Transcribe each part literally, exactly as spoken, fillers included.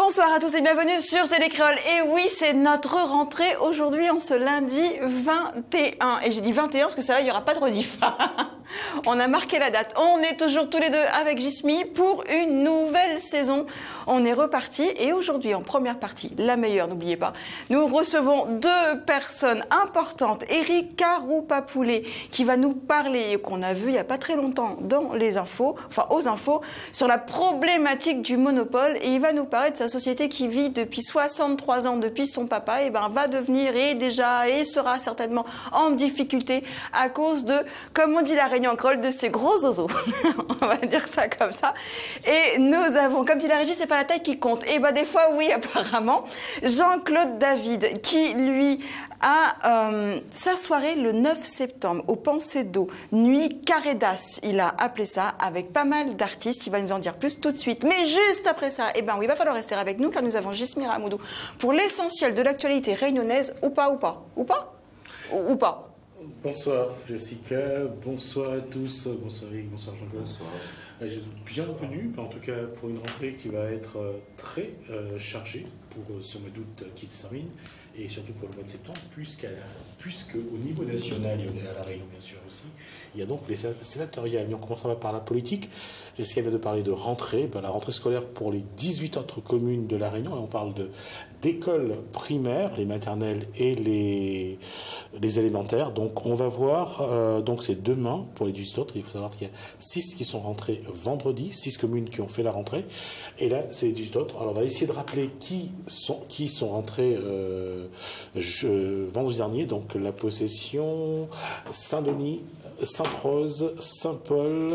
Bonsoir à tous et bienvenue sur Télécréole. Et oui, c'est notre rentrée aujourd'hui en ce lundi vingt et un. Et j'ai dit vingt et un parce que ça là, il n'y aura pas de rediff. On a marqué la date. On est toujours tous les deux avec Jismi pour une nouvelle saison. On est reparti et aujourd'hui, en première partie, la meilleure, n'oubliez pas, nous recevons deux personnes importantes. Eric Karoupapoulet qui va nous parler, qu'on a vu il n'y a pas très longtemps dans les infos, enfin aux infos, sur la problématique du monopole. Et il va nous parler de sa société qui vit depuis soixante-trois ans, depuis son papa, et ben va devenir et déjà et sera certainement en difficulté à cause de, comme on dit la Réunion en créole, de ces gros oiseaux. On va dire ça comme ça. Et nous avons, comme dit la régie, c'est pas la taille qui compte. Et ben des fois oui apparemment. Jean-Claude David qui lui a euh, sa soirée le neuf septembre au Pensée d'eau, nuit Carédas, il a appelé ça, avec pas mal d'artistes. Il va nous en dire plus tout de suite. Mais juste après ça, eh ben oui, il va falloir rester avec nous car nous avons Jismi Ramoudou pour l'essentiel de l'actualité réunionnaise, ou pas, ou pas, ou pas, ou, ou pas. Bonsoir Jessica, bonsoir à tous, bonsoir Eric, bonsoir Jean-Claude. Bonsoir. Bienvenue, en tout cas pour une rentrée qui va être très euh, chargée pour euh, ce mois d'août qui se termine et surtout pour le mois de septembre, puisqu'à puisque au niveau national et à la Réunion bien sûr aussi, il y a donc les sénatoriales. Mais on commencera par la politique. Jessica vient de parler de rentrée, ben, la rentrée scolaire pour les dix-huit autres communes de la Réunion. Et on parle de d'écoles primaires, les maternelles et les, les élémentaires. Donc on va voir, euh, donc c'est demain pour les dix-huit autres. Il faut savoir qu'il y a six qui sont rentrés vendredi, six communes qui ont fait la rentrée. Et là, c'est les dix-huit autres. Alors on va essayer de rappeler qui sont, qui sont rentrés euh, je, vendredi dernier. Donc la Possession, Saint-Denis, Sainte-Rose, Saint-Paul...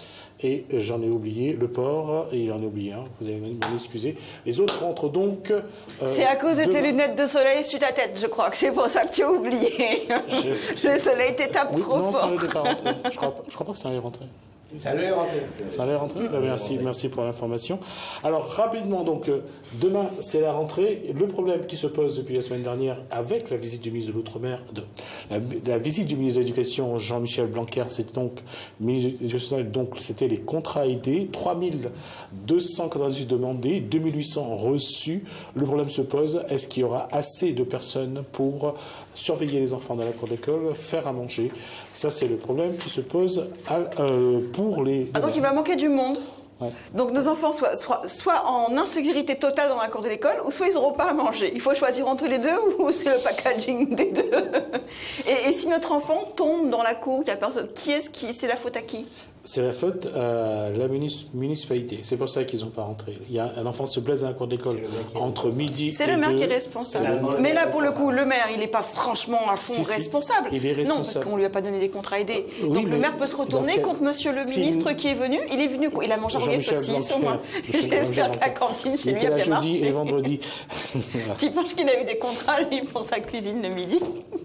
Et j'en ai oublié le port, et j'en ai oublié un, vous allez m'en excuser. Les autres rentrent donc... Euh, c'est à cause de tes lunettes de soleil sur ta tête, je crois que c'est pour ça que tu as oublié. Je... Le soleil t'étape oui, trop non, fort. Non, ça n'était pas rentré. Je crois, je crois pas que ça allait rentrer. Ça allait rentrer. Ça allait rentrer. Mmh. Merci, merci pour l'information. Alors rapidement, donc euh, demain c'est la rentrée. Le problème qui se pose depuis la semaine dernière avec la visite du ministre de l'Outre-mer, de la, la visite du ministre de l'Éducation Jean-Michel Blanquer, c'était donc ministre de l'Éducation, donc c'était les contrats aidés, trois mille deux cent quatre-vingt-dix-huit demandés, deux mille huit cents reçus. Le problème se pose, est-ce qu'il y aura assez de personnes pour surveiller les enfants dans la cour d'école, faire à manger? Ça c'est le problème qui se pose à, euh, pour les... Ah, donc il va manquer du monde. Ouais. Donc nos enfants soient, soient, soit en insécurité totale dans la cour de l'école, ou soit ils n'auront pas à manger. Il faut choisir entre les deux, ou c'est le packaging des deux. et, et si notre enfant tombe dans la cour, il y a personne, qui est-ce qui, c'est la faute à qui? C'est la faute à la municipalité. C'est pour ça qu'ils n'ont pas rentré. Il y a un enfant se blesse dans la cour d'école entre midi et c'est le maire deux. qui est responsable. Mais là, pour le coup, le maire, il n'est pas franchement à fond si, responsable. Si, il est responsable. Non, parce qu'on lui a pas donné des contrats aidés. Euh, oui, donc le maire peut se retourner contre Monsieur le si ministre qui est venu. Il est venu, il a mangé un saucisse au moins. J'espère que la cantine chez lui a bien marché. Jeudi et vendredi. Tu penses qu'il a eu des contrats lui pour sa cuisine le midi?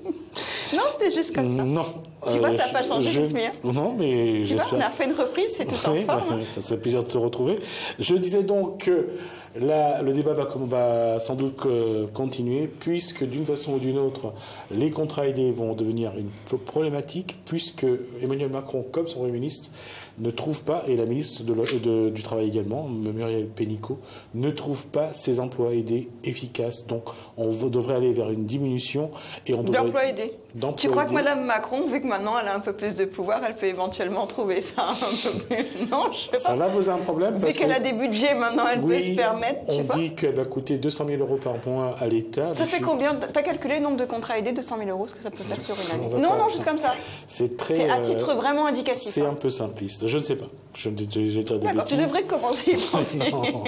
Non, c'était juste comme ça. Non. Tu euh, vois, ça n'a pas changé, je... Jismi. Non, mais tu vois, on a fait une reprise, c'est tout oui, en forme. Bah, ça serait plaisir de te retrouver. Je disais donc que là, le débat va, va sans doute continuer, puisque d'une façon ou d'une autre, les contrats aidés vont devenir une problématique, puisque Emmanuel Macron, comme son Premier ministre, ne trouve pas, et la ministre de, de, du Travail également, Muriel Pénicaud, ne trouve pas ces emplois aidés efficaces. Donc, on devrait aller vers une diminution. D'emplois aidés. Tu crois aidés. que Mme Macron, vu que maintenant elle a un peu plus de pouvoir, elle peut éventuellement trouver ça un peu plus... Non, je sais pas. Ça va poser un problème. Vu qu'elle a des budgets, maintenant elle oui, peut se permettre, tu on vois. dit qu'elle va coûter deux cent mille euros par mois à l'État. Ça fait combien? Tu as calculé le nombre de contrats aidés, deux cent mille euros, ce que ça peut faire sur une année? Non, non, juste comme ça. C'est très... C'est à titre vraiment indicatif. C'est hein. un peu simpliste. Je ne sais pas. Je, je, je, je D'accord, tu devrais commencer à y penser.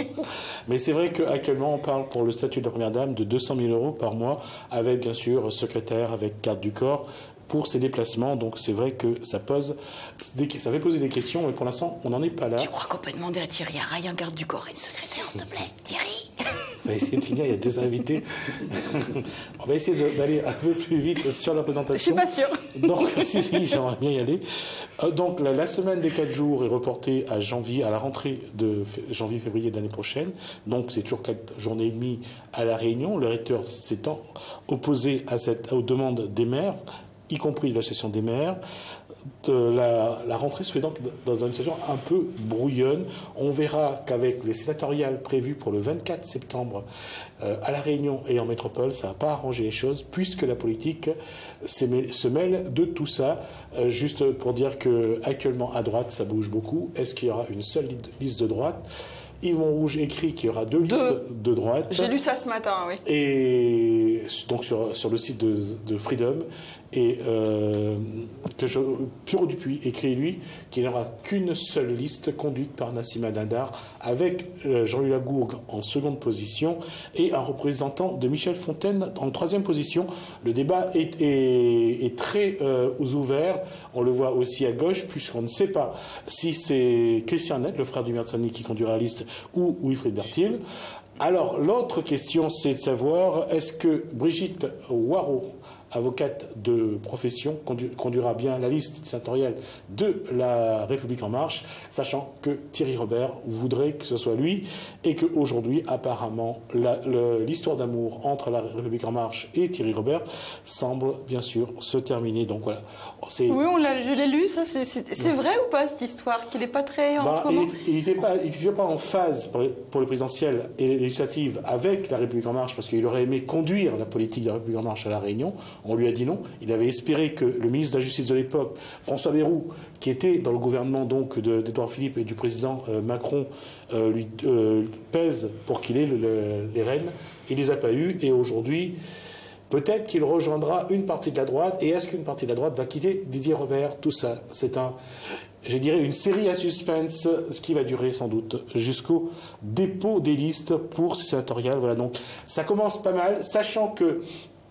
Mais c'est vrai qu'actuellement, on parle pour le statut de la Première Dame de deux cent mille euros par mois, avec bien sûr secrétaire, avec garde du corps, pour ses déplacements. Donc c'est vrai que ça pose, ça fait poser des questions, mais pour l'instant, on n'en est pas là. Tu crois qu'on peut demander à Thierry Arraille un garde du corps et une secrétaire, s'il te plaît? Thierry? On va essayer de finir, il y a deux invités. On va essayer d'aller un peu plus vite sur la présentation. Je suis pas sûre. Donc, si, si, j'aimerais bien y aller. Donc, la, la semaine des quatre jours est reportée à janvier, à la rentrée de janvier-février de l'année prochaine. Donc, c'est toujours quatre journées et demie à La Réunion. Le recteur s'étant opposé à cette, aux demandes des maires, y compris l'association des maires. de la, la rentrée se fait donc dans une situation un peu brouillonne. On verra qu'avec les sénatoriales prévues pour le vingt-quatre septembre euh, à La Réunion et en métropole, ça ne va pas arranger les choses puisque la politique se mêle de tout ça. Euh, juste pour dire qu'actuellement à droite, ça bouge beaucoup. Est-ce qu'il y aura une seule liste de droite ? Yves Montrouge écrit qu'il y aura deux, deux listes de droite. J'ai lu ça ce matin, oui. Et donc sur, sur le site de, de Freedom. Et euh, que je, Puro Dupuis écrit, lui, qu'il n'y aura qu'une seule liste conduite par Nassima Dindar, avec euh, Jean-Louis Lagourgue en seconde position et un représentant de Michel Fontaine en troisième position. Le débat est, est, est très euh, ouvert. On le voit aussi à gauche, puisqu'on ne sait pas si c'est Christian Net, le frère du maire de Saint-Denis, qui conduira la liste, ou Wilfried Bertil. Alors, l'autre question, c'est de savoir, est-ce que Brigitte Waraud, avocate de profession, conduira bien la liste sénatoriale de la République En Marche, sachant que Thierry Robert voudrait que ce soit lui, et qu'aujourd'hui, apparemment, l'histoire d'amour entre la République En Marche et Thierry Robert semble bien sûr se terminer. Donc voilà. Oui, on je l'ai lu, ça. C'est vrai ou pas, cette histoire, qu'il n'est pas très en bah, ce moment? Il n'était pas, pas en phase pour les, pour les présidentielles et les législatives avec la République En Marche, parce qu'il aurait aimé conduire la politique de la République En Marche à La Réunion. On lui a dit non. Il avait espéré que le ministre de la Justice de l'époque, François Bayrou, qui était dans le gouvernement donc d'Édouard Philippe et du président euh, Macron, euh, lui euh, pèse pour qu'il ait le, le, les rênes. Il les a pas eus et aujourd'hui, peut-être qu'il rejoindra une partie de la droite. Et est-ce qu'une partie de la droite va quitter Didier Robert? Tout ça, c'est un, je dirais, une série à suspense qui va durer sans doute jusqu'au dépôt des listes pour ces sénatoriales. Voilà, donc ça commence pas mal, sachant que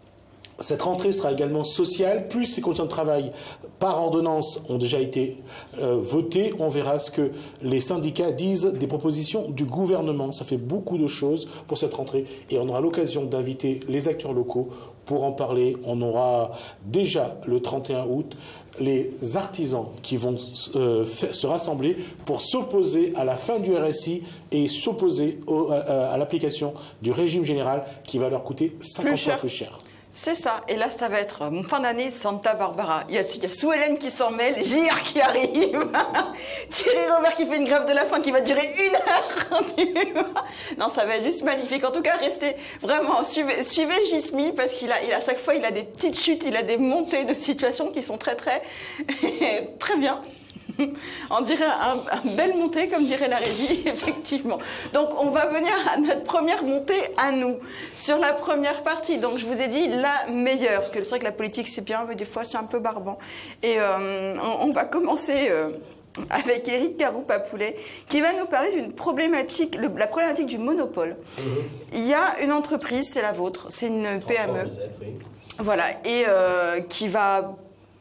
cette rentrée sera également sociale, plus les conditions de travail par ordonnance ont déjà été euh, votées. On verra ce que les syndicats disent des propositions du gouvernement. Ça fait beaucoup de choses pour cette rentrée et on aura l'occasion d'inviter les acteurs locaux pour en parler. On aura déjà le trente et un août les artisans qui vont euh, se rassembler pour s'opposer à la fin du R S I et s'opposer à, à l'application du régime général qui va leur coûter cinquante fois plus cher. C'est ça. Et là, ça va être euh, fin d'année Santa Barbara. Il y a, il y a Sue-Hélène qui s'en mêle, J R qui arrive, Thierry Robert qui fait une grève de la faim qui va durer une heure. Non, ça va être juste magnifique. En tout cas, restez vraiment, suivez, suivez Jismi parce qu'il a, il, à chaque fois, il a des petites chutes, il a des montées de situations qui sont très, très, très bien. On dirait un, un belle montée, comme dirait la régie, effectivement. Donc, on va venir à notre première montée à nous. Sur la première partie, donc je vous ai dit la meilleure, parce que c'est vrai que la politique, c'est bien, mais des fois, c'est un peu barbant. Et euh, on, on va commencer euh, avec Éric Caroux-Papoulet, qui va nous parler d'une problématique, le, la problématique du monopole. Mmh. Il y a une entreprise, c'est la vôtre, c'est une P M E. Oui. Voilà, et euh, qui va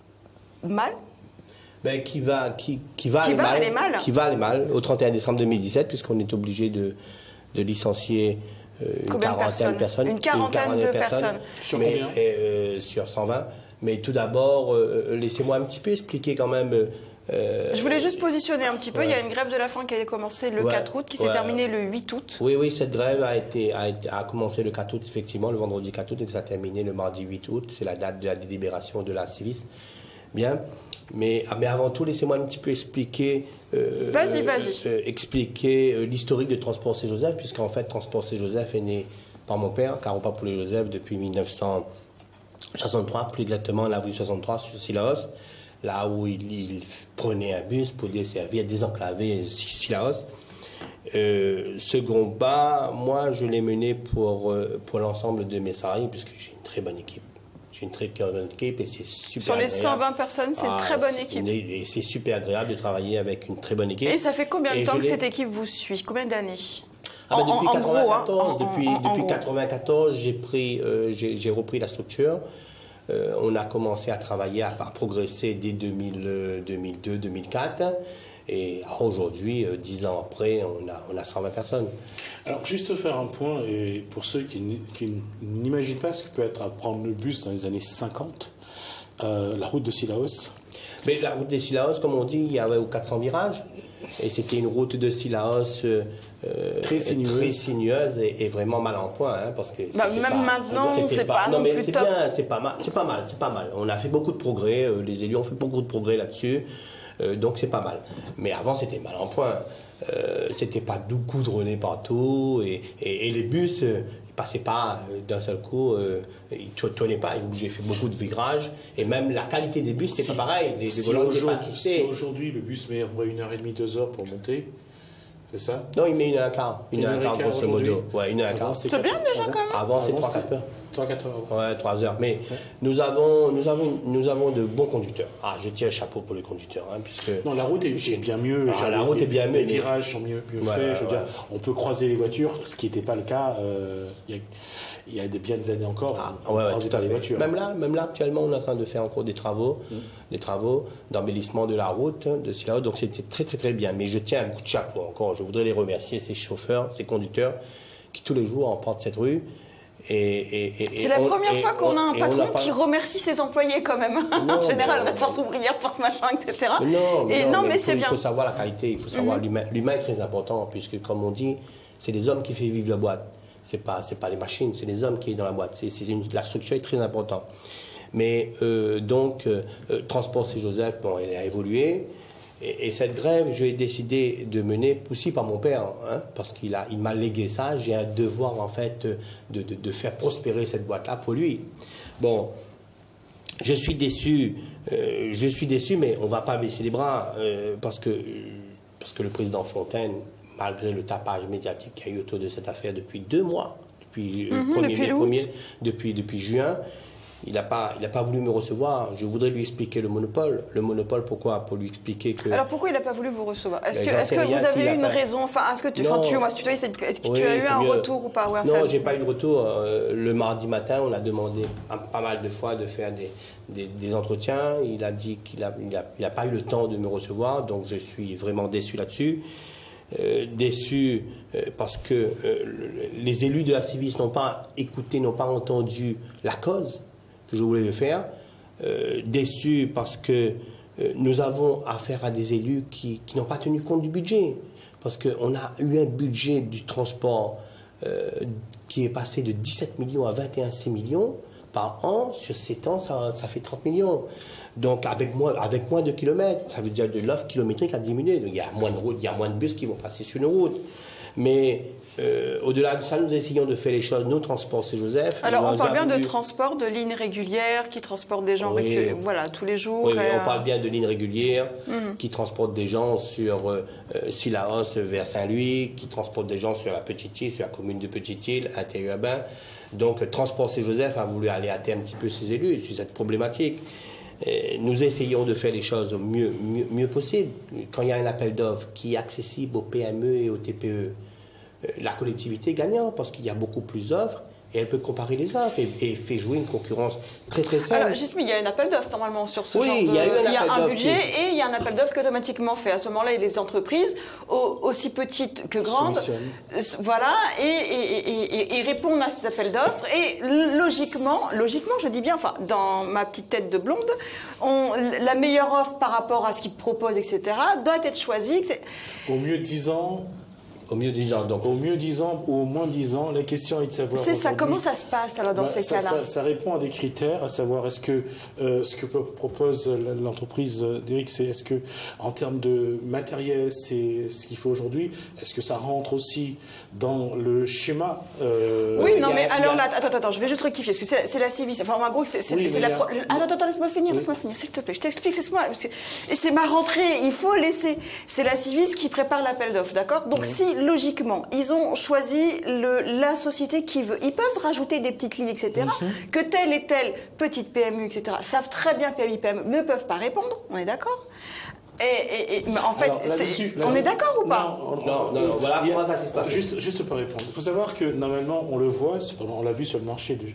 mal. Ben, qui va, qui, qui va, qui aller, va mal, aller mal. Qui va aller mal au trente et un décembre deux mille dix-sept, puisqu'on est obligé de, de licencier euh, une quarantaine de personnes. Une quarantaine de personnes. personnes. Sur mais, combien euh, Sur cent vingt. Mais tout d'abord, euh, laissez-moi un petit peu expliquer quand même. Euh, Je voulais juste positionner un petit peu. Ouais. Il y a une grève de la faim qui a commencé le ouais. quatre août, qui s'est ouais. terminée le huit août. Oui, oui, cette grève a, été, a, été, a commencé le quatre août, effectivement, le vendredi quatre août, et ça a terminé le mardi huit août. C'est la date de la délibération de la Civis. Bien. Mais, mais avant tout, laissez-moi un petit peu expliquer, euh, vas-y, vas-y. Euh, expliquer euh, l'historique de Transport Saint-Joseph, puisqu'en fait, Transport Saint-Joseph est né par mon père, Caroux-Papoulet-Joseph, depuis mille neuf cent soixante-trois, plus exactement en avril soixante-trois, sur Sillaos, là où il, il prenait un bus pour desservir, désenclaver Sillaos. Euh, ce combat, moi, je l'ai mené pour, euh, pour l'ensemble de mes salariés, puisque j'ai une très bonne équipe. J'ai une très bonne équipe et c'est super Sur les agréable. cent vingt personnes, c'est ah, une très bonne équipe. Une, et c'est super agréable de travailler avec une très bonne équipe. Et ça fait combien de et temps que cette équipe vous suit? Combien d'années? ah ben Depuis en, quatre-vingt-quatorze, en gros, hein, depuis, en, en, depuis en quatre-vingt-quatorze, j'ai pris, euh, j'ai repris la structure. Euh, on a commencé à travailler, à, à progresser dès deux mille, euh, deux mille deux, deux mille quatre. Et aujourd'hui, euh, dix ans après, on a, on a cent vingt personnes. Alors, juste faire un point, et pour ceux qui, qui n'imaginent pas ce que peut être à prendre le bus dans les années cinquante, euh, la route de Sillaos. Mais la route de Sillaos, comme on dit, il y avait quatre cents virages. Et c'était une route de Sillaos euh, Euh, très sinueuse, très sinueuse et, et vraiment mal en point, hein, parce que bah, même pas, maintenant, c'est pas, pas non non mais plus c'est top. bien, c'est pas mal, c'est pas mal, c'est pas mal. On a fait beaucoup de progrès, euh, les élus ont fait beaucoup de progrès là-dessus, euh, donc c'est pas mal. Mais avant c'était mal en point, euh, c'était pas doux goudronné partout et, et, et les bus euh, ils passaient pas euh, d'un seul coup, euh, ils ne tournaient pas. J'ai fait beaucoup de virages et même la qualité des bus c'était si, pas pareil. Les, si les volants n'étaient pas assistés. Si aujourd'hui le bus met une heure et demie, deux heures pour monter. C'est ça? Non, il met une heure et quart. Une, une heure et quart, grosso modo. Ouais, une heure et quart. C'est bien déjà quand même. Avant, c'est trois quatre heures. trois quatre heures. Ouais, trois heures. Mais ouais. nous, avons, nous, avons, nous avons de bons conducteurs. Ah, je tiens un chapeau pour les conducteurs. Hein, puisque non, la route est, est bien mieux. Ah, la route les, est bien mieux. Les virages sont mieux, mieux ouais, faits. Je veux ouais. dire, on peut croiser les voitures, ce qui n'était pas le cas euh, il y a, il y a des, bien des années encore. Ah, on ouais, ouais, croisait pas les voitures. Même là, même là, actuellement, on est en train de faire encore des travaux, mmh. des travaux d'embellissement de la route, de Sillaos. Donc c'était très, très, très bien. Mais je tiens un coup de chapeau encore. Je voudrais les remercier, ces chauffeurs, ces conducteurs, qui tous les jours empruntent cette rue. C'est la première on, fois qu'on a un patron pas... qui remercie ses employés quand même. Non, en général, on a force ouvrière, force machin, et cetera. Non, mais, et non, non, mais, mais c'est bien. Il faut savoir la qualité, il faut savoir mmh. l'humain. L'humain est très important, puisque comme on dit, c'est les hommes qui font vivre la boîte. C'est pas, c'est pas les machines, c'est les hommes qui sont dans la boîte. C'est, c'est une, la structure est très importante. Mais euh, donc, euh, Transport Saint-Joseph, bon, elle a évolué. Et, et cette grève, j'ai décidé de mener aussi par mon père, hein, parce qu'il a, il m'a légué ça. J'ai un devoir, en fait, de, de, de faire prospérer cette boîte-là pour lui. Bon, je suis déçu, euh, je suis déçu, mais on ne va pas baisser les bras, euh, parce que, parce que le président Fontaine, malgré le tapage médiatique qu'il y a eu autour de cette affaire depuis deux mois, depuis, mmh, premier, depuis, premier, depuis, depuis juin, il n'a pas, il n'a pas voulu me recevoir. Je voudrais lui expliquer le monopole. Le monopole, pourquoi? Pour lui expliquer que... Alors pourquoi il n'a pas voulu vous recevoir? Est-ce que, est-ce que vous avez eu une pas... raison? Enfin, est-ce que tu, enfin, tu, moi, si tu, est-ce que oui, tu as eu un mieux. retour ou pas? Ouais, non, je n'ai pas eu de retour. Euh, le mardi matin, on a demandé pas mal de fois de faire des, des, des entretiens. Il a dit qu'il n'a il a, il a pas eu le temps de me recevoir, donc je suis vraiment déçu là-dessus. Euh, déçu euh, parce que euh, les élus de la Civis n'ont pas écouté, n'ont pas entendu la cause que je voulais faire. Euh, déçu parce que euh, nous avons affaire à des élus qui, qui n'ont pas tenu compte du budget. Parce qu'on a eu un budget du transport euh, qui est passé de dix-sept millions à vingt et un virgule six millions par an. Sur sept ans, ça, ça fait trente millions. Donc, avec moins, avec moins de kilomètres, ça veut dire que l'offre kilométrique a diminué. Donc, il y a moins de routes, il y a moins de bus qui vont passer sur nos routes. Mais euh, au-delà de ça, nous essayons de faire les choses, nos transports Saint-Joseph. Alors, on parle bien voulu... de transport, de lignes régulières qui transportent des gens oui. récu... voilà, tous les jours. Oui, et... oui, on parle bien de lignes régulières mmh. qui transportent des gens sur euh, Sillaos vers Saint-Louis, qui transportent des gens sur la Petite-Île, sur la commune de Petite-Île, interurbain. Donc, Transport Saint-Joseph a voulu alerter un petit peu ses élus sur cette problématique. Et nous essayons de faire les choses au mieux, mieux, mieux possible. Quand il y a un appel d'offres qui est accessible aux P M E et aux T P E, la collectivité est gagnante parce qu'il y a beaucoup plus d'offres et elle peut comparer les offres et, et fait jouer une concurrence très très saine. Alors, juste, mais il y a un appel d'offres normalement sur ce oui, genre de... il y a, eu un, il y a un budget qui... et il y a un appel d'offres qui est automatiquement fait. À ce moment-là, les entreprises, aussi petites que grandes, voilà, et, et, et, et, et répondent à cet appel d'offres. Et logiquement, logiquement, je dis bien, enfin, dans ma petite tête de blonde, on, la meilleure offre par rapport à ce qu'ils proposent, et cetera, doit être choisie. Au mieux dix ans... Au mieux dix ans, donc. Au mieux dix ans ou au moins dix ans, la question est de savoir... C'est ça, comment ça se passe alors dans bah, ces ça, cas-là ça, ça répond à des critères, à savoir est-ce que euh, ce que propose l'entreprise d'Eric, c'est est-ce que en termes de matériel, c'est ce qu'il faut aujourd'hui, est-ce que ça rentre aussi dans le schéma euh, Oui, non, a, mais alors là, attends, attends, je vais juste rectifier, parce que c'est la Civis, enfin en gros, c'est oui, la... A... Attends, attends, laisse-moi finir, oui. laisse-moi finir, s'il te plaît, je t'explique, laisse-moi, c'est ma rentrée, il faut laisser, c'est la Civis qui prépare l'appel d'offres, d'accord? Donc oui. si logiquement, ils ont choisi le, la société qui veut. Ils peuvent rajouter des petites lignes, et cetera. Mm-hmm. Que telle et telle petite P M U, et cetera, savent très bien P M I, P M E, ne peuvent pas répondre. On est d'accord? Et, et, et, mais en fait, Alors, là -dessus, là on est d'accord ou pas? Non, non, non, non, voilà comment ça se passe. Juste, juste pour répondre. Il faut savoir que normalement, on le voit, on l'a vu sur le marché du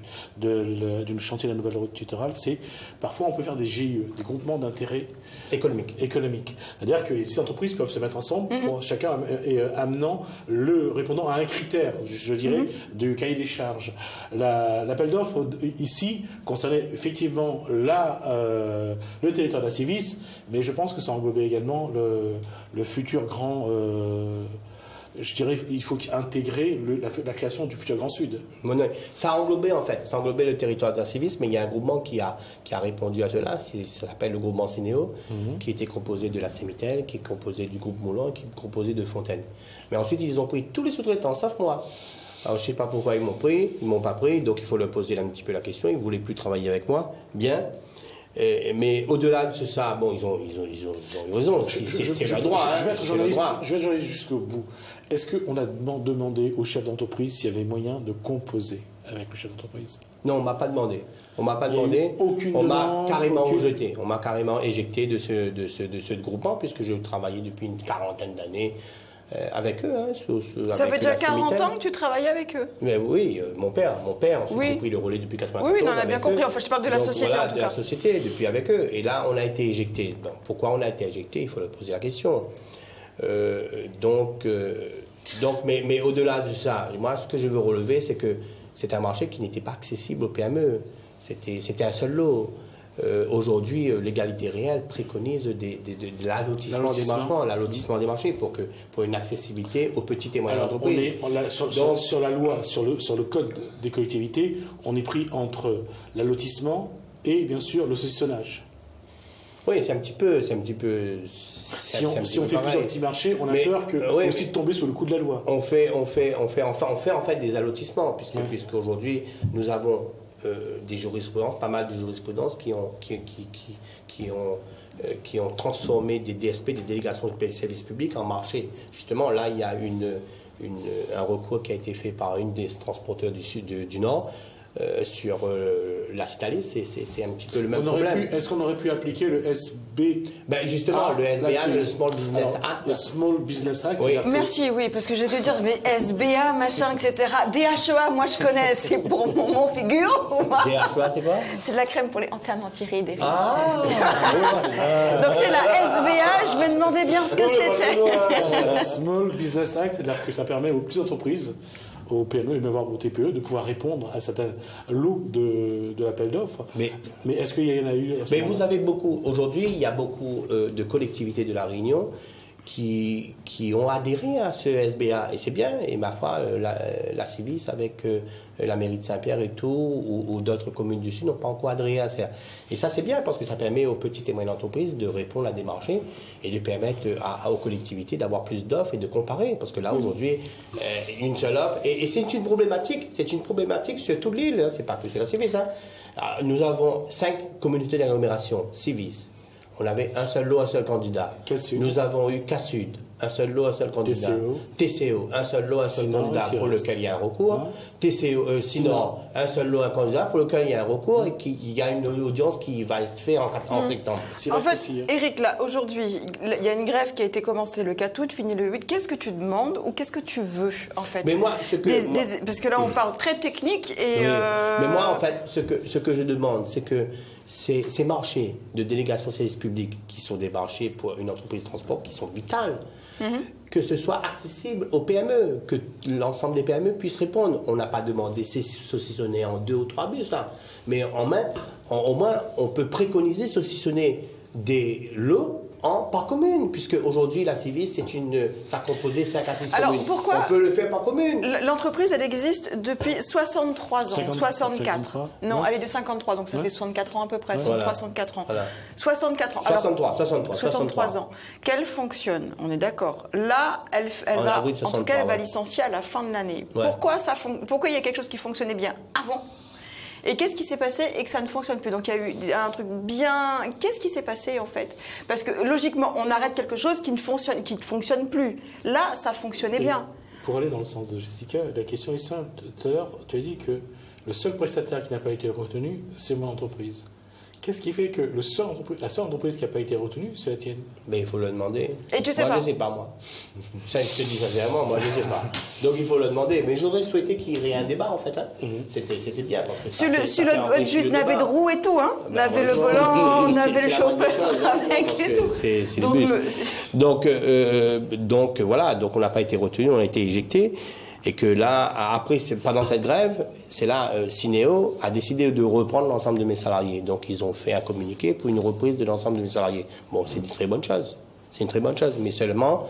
de, de, chantier de la nouvelle route littorale, c'est parfois on peut faire des G I E, des groupements d'intérêt économique. économique. C'est-à-dire que les entreprises peuvent se mettre ensemble, mm-hmm. pour chacun et, euh, amenant le répondant à un critère, je dirais, mm-hmm. du cahier des charges. L'appel la, d'offres ici concernait effectivement la, euh, le territoire de la Civis, mais je pense que ça englobe également le, le futur grand euh, je dirais, il faut intégrer le, la, la création du futur Grand Sud. Ça a englobé en fait, ça a englobé le territoire de la Civis, mais il y a un groupement qui a, qui a répondu à cela, ça s'appelle le groupement Cinéo, mm-hmm. qui était composé de la Sémitel, qui est composé du groupe Moulin, qui est composé de Fontaine. Mais ensuite, ils ont pris tous les sous-traitants, sauf moi. Alors, je ne sais pas pourquoi ils m'ont pris, ils ne m'ont pas pris, donc il faut leur poser un petit peu la question, ils ne voulaient plus travailler avec moi, bien. Et, mais au-delà de ça, bon, ils ont, ils ont, ils ont, ils ont eu raison, c'est leur droit. Je, je, je, hein, je, vais être journaliste jusqu'au bout. Est-ce qu'on a demandé au chef d'entreprise s'il y avait moyen de composer avec le chef d'entreprise? Non, on ne m'a pas demandé. On m'a pas demandé. Aucune on m'a carrément aucune... rejeté. On m'a carrément éjecté de ce, de, ce, de ce groupement, puisque je travaillais depuis une quarantaine d'années euh, avec eux. Hein, sous, sous, Ça fait déjà quarante ans que tu travaillais avec eux? Mais oui, euh, mon père, mon père, ensuite oui. j'ai pris le relais depuis quatre-vingt-quatorze. Oui, oui, on a bien compris. Enfin, je te parle de la Donc, société voilà, en tout de cas. la société, depuis avec eux. Et là, on a été éjecté. Bon, pourquoi on a été éjecté? Il faut leur poser la question. Euh, donc, euh, donc, mais, mais au-delà de ça, moi, ce que je veux relever, c'est que c'est un marché qui n'était pas accessible aux P M E. C'était un seul lot. Euh, Aujourd'hui, euh, l'égalité réelle préconise des, des, de, de l'allotissement des marchands, l'allotissement des marchés pour, que, pour une accessibilité aux petites et moyennes entreprises. On est, on a, sur, Donc, sur, sur la loi, sur le, sur le code des collectivités, on est pris entre l'allotissement et bien sûr le saucissonnage. Oui, c'est un petit peu, c'est un petit peu. Si on, si on fait plusieurs petits marchés, on a mais, peur que euh, oui, aussi de tomber sous le coup de la loi. On fait, on fait, on fait, enfin, on fait en fait des allotissements, puisque, ouais. puisque aujourd'hui nous avons euh, des jurisprudences, pas mal de jurisprudences qui ont, qui, qui, qui, qui ont, euh, qui ont transformé des D S P, des délégations de services publics, en marché. Justement, là, il y a une, une, un recours qui a été fait par une des transporteurs du sud, du, du Nord. Euh, sur euh, la Citalis, c'est un petit peu le même problème. Est-ce qu'on aurait pu appliquer le S B ben Justement, ah, le S B A, le Small Business Alors, Act. Le Small Business Act. Oui. Merci, oui, parce que je vais te dire, mais S B A, machin, et cetera. D H E A, moi je connais, c'est pour mon, mon figure. D H E A, c'est quoi? C'est de la crème pour les anciennes anti-rides. Ah Donc c'est la S B A, je me demandais bien ce que c'était. Le Small Business Act, c'est-à-dire que ça permet aux petites entreprises, aux P M E et même aux T P E de pouvoir répondre à certains lots de, de l'appel d'offres. Mais, mais est-ce qu'il y en a eu? Mais vous avez beaucoup, aujourd'hui, il y a beaucoup euh, de collectivités de La Réunion qui, qui ont adhéré à ce S B A. Et c'est bien, et ma foi, la, la Civis avec euh, la mairie de Saint-Pierre et tout, ou, ou d'autres communes du Sud n'ont pas encore adhéré à ça. Et ça, c'est bien, parce que ça permet aux petites et moyennes entreprises de répondre à des marchés et de permettre à, à, aux collectivités d'avoir plus d'offres et de comparer. Parce que là, aujourd'hui, euh, une seule offre, et, et c'est une problématique, c'est une problématique sur toute l'île, hein, c'est pas que sur la Civis. Hein. Nous avons cinq communautés d'agglomération, Civis. On avait un seul lot, un seul candidat. Nous avons eu Cassud, un seul lot, un seul candidat. T C O, un seul lot, un seul Sinon, candidat pour lequel il y a un recours. Ah. T C O, euh, sinon, un seul lot, un candidat pour lequel il y a un recours et qu'il y a une audience qui va être faite en, en mmh. septembre. En fait, aussi, hein. Eric, là, aujourd'hui, il y a une grève qui a été commencée le quatre août, finie le huit. Qu'est-ce que tu demandes ou qu'est-ce que tu veux, en fait? Mais moi, ce que, des, moi, des, Parce que là, on parle très technique et... Oui. Euh... Mais moi, en fait, ce que, ce que je demande, c'est que Ces, ces marchés de délégation de services publics, qui sont des marchés pour une entreprise de transport, qui sont vitales, mm-hmm. que ce soit accessible aux P M E, que l'ensemble des P M E puissent répondre. On n'a pas demandé c'est saucissonner en deux ou trois bus, là. Mais en main, en, au moins, on peut préconiser saucissonner des lots en par commune, puisque aujourd'hui la Civis, c'est une, ça composait cinq à six Alors, communes. Pourquoi on peut le faire par commune. L'entreprise, elle existe depuis soixante-trois ans, cinquante, soixante-quatre. cinquante-trois. Non, ouais. elle est de cinquante-trois, donc ça ouais. fait soixante-quatre ans à peu près, ouais. soixante-trois, soixante-quatre ans. Voilà. soixante-quatre ans. soixante-trois, Alors, soixante-trois, soixante-trois ans. Qu'elle fonctionne, on est d'accord. Là, elle, elle va, en tout cas, elle va licencier à la fin de l'année. Ouais. Pourquoi ça, pourquoi il y a quelque chose qui fonctionnait bien avant? Et qu'est-ce qui s'est passé et que ça ne fonctionne plus? Donc il y a eu un truc bien... Qu'est-ce qui s'est passé en fait? Parce que logiquement, on arrête quelque chose qui ne fonctionne, qui ne fonctionne plus. Là, ça fonctionnait et bien. Pour aller dans le sens de Jessica, la question est simple. Tout à l'heure, tu as dit que le seul prestataire qui n'a pas été retenu, c'est mon entreprise. Qu'est-ce qui fait que le seul entreprise, la seule entreprise qui n'a pas été retenue, c'est la tienne? Mais il faut le demander. Et tu sais moi, pas? Moi, je ne sais pas, moi. Ça, je te dis sincèrement, moi, je ne sais pas. Donc, il faut le demander. Mais j'aurais souhaité qu'il y ait un débat, en fait. Hein. Mm-hmm. C'était bien. Parce que sur le, sur le bus, on avait de roues et tout. Hein. On avait le volant, on avait le chauffeur avec et tout. C'est le bus. Le... Donc, euh, donc, voilà. Donc, on n'a pas été retenu, on a été éjecté. Et que là, après, pendant cette grève, c'est là, euh, Cinéo a décidé de reprendre l'ensemble de mes salariés. Donc, ils ont fait un communiqué pour une reprise de l'ensemble de mes salariés. Bon, c'est une très bonne chose. C'est une très bonne chose. Mais seulement,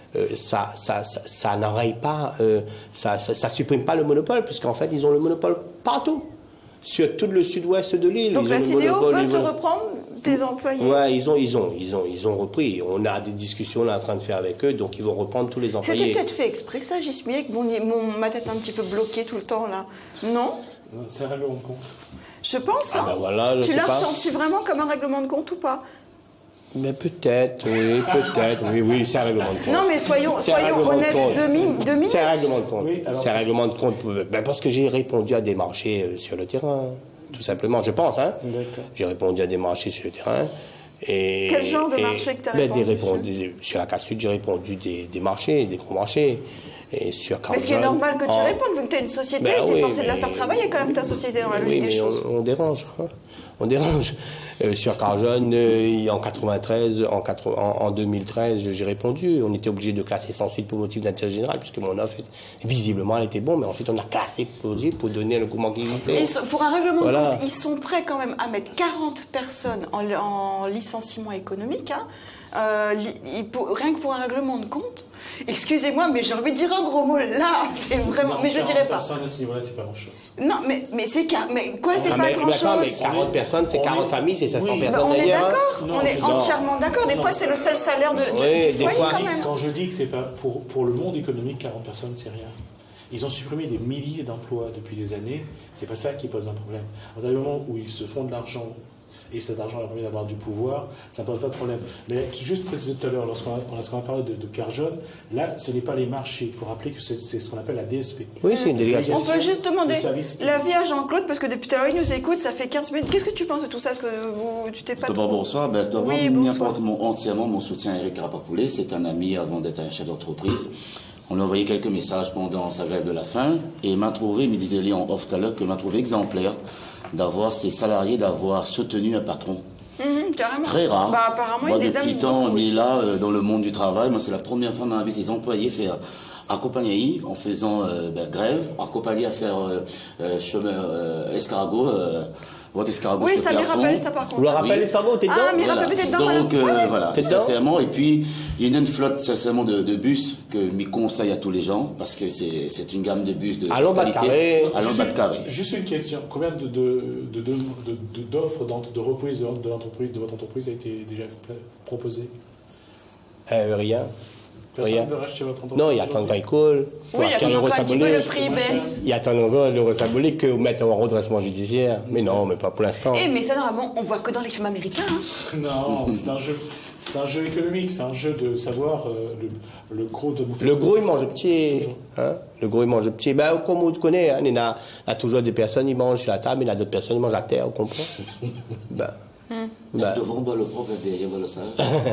euh, ça, ça, ça, ça n'enraye pas, euh, ça, ça, ça supprime pas le monopole, puisqu'en fait, ils ont le monopole partout. Sur tout le sud-ouest de l'île. Donc la Sidéo veut te reprendre tes employés. Ouais, ils ont, ils ont, ils ont, ils ont repris. On a des discussions là en train de faire avec eux, donc ils vont reprendre tous les employés. C'était peut-être fait exprès que ça, Gismi, avec mon, mon, ma tête un petit peu bloquée tout le temps là. Non? C'est un règlement de compte. Je pense. Ah hein. ben voilà, je tu sais l'as pas. ressenti vraiment comme un règlement de compte ou pas? Mais peut-être, oui, peut-être, oui, oui, c'est un règlement de compte. Non, mais soyons, C'est un soyons règlement de honnêtes compte. deux, mi- deux minutes. C'est un règlement de compte. Oui, alors- C'est un règlement de compte ben, parce que j'ai répondu à des marchés euh, sur le terrain, tout simplement, je pense. Hein. D'accord. J'ai répondu à des marchés sur le terrain. Et, Quel genre de et- marché que t'as ben, des répondu, répond- Sur la Casse-Sud, j'ai répondu des, des marchés, des gros marchés. Et sur Mais ce qui est Carlson, normal que tu en- répondes, vu que tu es une société, Ben tu es oui, forcé de la mais- faire travailler quand même, ta société, dans la Oui, logique des mais choses. on, on dérange. Hein. On dérange. Euh, sur Carjon, euh, en quatre-vingt-treize, en, quatre- en, en deux mille treize, j'ai répondu. On était obligé de classer sans suite pour motif d'intérêt général, puisque mon offre, visiblement, elle était bonne, mais ensuite on a classé pour motif pour donner le coût qui existait. Et ils sont- pour un règlement Voilà. de compte, ils sont prêts quand même à mettre quarante personnes en, en licenciement économique, hein. Euh, li- il- pour- rien que pour un règlement de compte. Excusez-moi, mais j'ai envie de dire un gros mot là, c'est vraiment. Non, mais je quarante dirais pas. personnes à ce niveau-là, c'est pas grand-chose. Non, mais, mais c'est quar- mais quoi, c'est Ah, pas mais, grand d'accord, mais chose. quarante personnes, c'est On quarante est- familles, c'est cinq cents Oui. Mais personnes on est d'ailleurs. d'accord, Non, on est non. entièrement d'accord. Des Non. fois, c'est le seul salaire de, de- Oui, du des foyer fois- quand même. Quand je dis que c'est pas pour, pour le monde économique, quarante personnes, c'est rien. Ils ont supprimé des milliers d'emplois depuis des années. C'est pas ça qui pose un problème. À partir du moment où ils se font de l'argent et cet argent leur permet d'avoir du pouvoir, ça ne pose pas de problème. Mais juste préciser tout à l'heure, lorsqu'on a, lorsqu'on a parlé de, de Carjon, là, ce n'est pas les marchés. Il faut rappeler que c'est, c'est ce qu'on appelle la D S P. Oui, c'est une délégation. On peut juste demander Le service public. l'avis à Jean-Claude, parce que depuis tout à l'heure, il nous écoute, ça fait quinze minutes. Qu'est-ce que tu penses de tout ça? Est-ce que vous, tu t'es pas D'abord, trop... bonsoir. Ben, d'abord, Oui, il bonsoir. apporte mon, entièrement mon soutien à Eric Rapapoulet. C'est un ami avant d'être un chef d'entreprise. On lui a envoyé quelques messages pendant sa grève de la faim et il m'a trouvé, il me disait lui en off tout à l'heure, qu'il m'a trouvé exemplaire d'avoir ses salariés, d'avoir soutenu un patron. Mhm, carrément. C'est très rare. Bah, apparemment, Moi, il les aime depuis tant beaucoup on est aussi. là euh, dans le monde du travail, moi c'est la première fois dans ma vie ses employés faire accompagner en faisant euh, ben, grève, accompagner à faire euh, euh, chemin euh, escargot, euh, votre escargot Oui, sur ça me plafond. rappelle ça par contre. Vous le rappelez, Oui. l'escargot, t'es dedans? Ah, mais Voilà. rappelle peut-être dans Donc voilà. euh, Ouais, ouais. voilà, T'es dedans sincèrement. Et puis il y a une flotte sincèrement de, de bus que je me conseille à tous les gens parce que c'est c'est une gamme de bus de À long bas de qualité. carré. À long Juste bas de une- carré. Juste une question. Combien de, de, de, de- de- d'offres d'en- de reprise de, de l'entreprise, de votre entreprise a été déjà pla- proposée? Euh, rien. Personne Rien. ne veut racheter votre entreprise? Non, il y a tant qu'il coule. Oui, il y a tant toujours un petit peu le sabolé. prix baisse. Il y a tant le resabolé que vous mettez en redressement judiciaire. Mais non, mais pas pour l'instant. Eh, mais ça, normalement, on voit que dans les films américains. Hein. Non, c'est un jeu. C'est un jeu économique, c'est un jeu de savoir euh, le, le gros de bouffer. Le gros, il mange petit. Hein? Le gros, il mange petit. Ben, comme vous connaissez, hein, il y a, il y a toujours des personnes qui mangent sur la table, il y a d'autres personnes qui mangent à terre, vous comprenez? Ben, ben, Devant boire le propre, derrière boire le sale.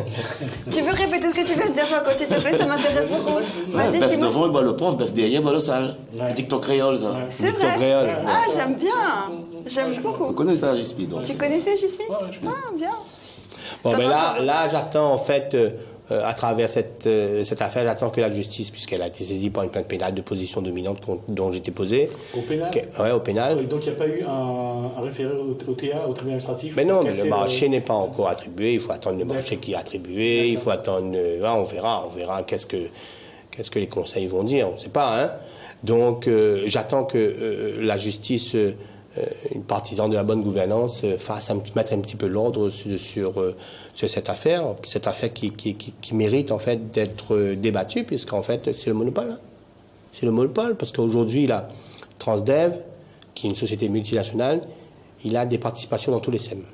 Tu veux répéter ce que tu viens de dire, Jean-Claude, s'il te plaît, ça m'intéresse beaucoup. Vas-y, Bœuf dis-moi. devant, boire le propre, bœuf derrière boire le sale. Ouais. TikTok créole, ça. C'est Victor vrai. Créole. Ah, j'aime bien. J'aime Vous beaucoup. connaissez ça, J-Speed, donc. Tu connaissais Gismi? Ouais, je connais. Ah, bien. Bon, T'as ben là, pas- là j'attends en fait, euh, euh, à travers cette, euh, cette affaire, j'attends que la justice, puisqu'elle a été saisie par une plainte pénale de position dominante contre- dont j'étais posé. Au pénal? Que- ouais, au pénal. Et donc il n'y a pas eu un, un référé au, au T A, au tribunal administratif? Mais pour non, mais casser le marché n'est pas encore attribué. Il faut attendre le marché qui est attribué. Il faut attendre. euh, ah, on verra, on verra qu'est-ce que qu'est-ce que les conseils vont dire. On ne sait pas. Hein. Donc, euh, j'attends que euh, la justice, euh, une partisane de la bonne gouvernance, euh, fasse un, mettre un petit peu l'ordre sur sur, euh, sur cette affaire, cette affaire qui, qui, qui, qui mérite en fait d'être euh, débattue, puisqu'en fait c'est le monopole. Hein. C'est le monopole, parce qu'aujourd'hui, là, Transdev, qui est une société multinationale, il a des participations dans tous les S E M.